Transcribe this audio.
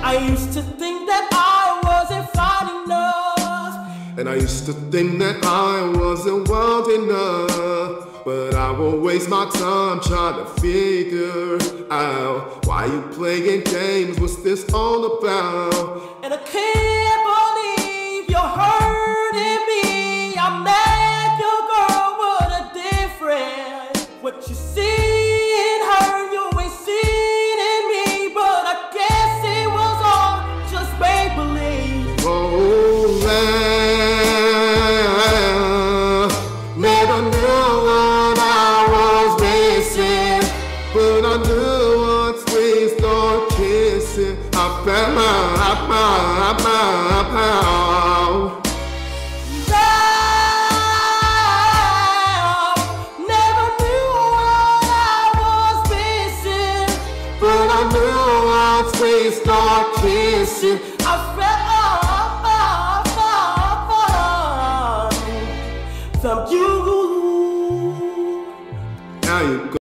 I used to think that I wasn't fine enough, and I used to think that I wasn't wild enough. But I won't waste my time trying to figure out why you playing games, what's this all about? and I can't believe you're hurting me. I'm not your girl, what a difference. What you see in her, you ain't seen in me. But I guess it was all just make-believe. Oh, never knew what I was missing, but I knew once we start kissing, I found Never knew what I was missing, but I knew once we start kissing,